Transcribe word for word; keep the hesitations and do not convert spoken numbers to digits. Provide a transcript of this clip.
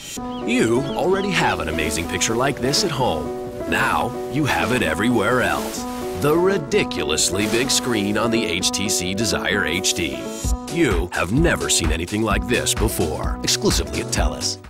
You already have an amazing picture like this at home. Now you have it everywhere else. The ridiculously big screen on the H T C Desire H D. You have never seen anything like this before, exclusively at TELUS.